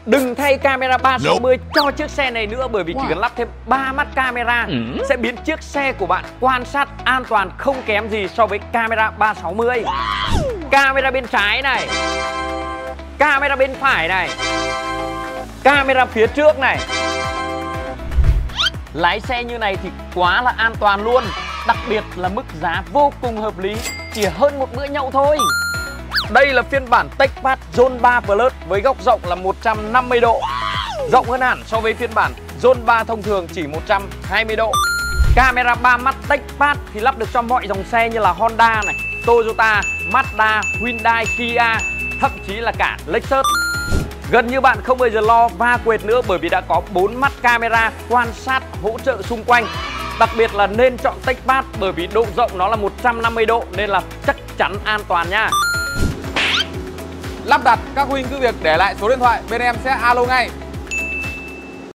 Đừng thay camera 360 cho chiếc xe này nữa, bởi vì chỉ cần lắp thêm 3 mắt camera sẽ biến chiếc xe của bạn quan sát an toàn không kém gì so với camera 360. Camera bên trái này, camera bên phải này, camera phía trước này. Lái xe như này thì quá là an toàn luôn. Đặc biệt là mức giá vô cùng hợp lý, chỉ hơn một bữa nhậu thôi. Đây là phiên bản TechPass Zone 3 Plus với góc rộng là 150 độ, rộng hơn hẳn so với phiên bản Zone 3 thông thường chỉ 120 độ. Camera 3 mắt TechPass thì lắp được cho mọi dòng xe như là Honda này, Toyota, Mazda, Hyundai, Kia, thậm chí là cả Lexus. Gần như bạn không bao giờ lo va quệt nữa, bởi vì đã có 4 mắt camera quan sát hỗ trợ xung quanh. Đặc biệt là nên chọn TechPass bởi vì độ rộng nó là 150 độ nên là chắc chắn an toàn nha. Lắp đặt các huynh cứ việc để lại số điện thoại, bên em sẽ alo ngay.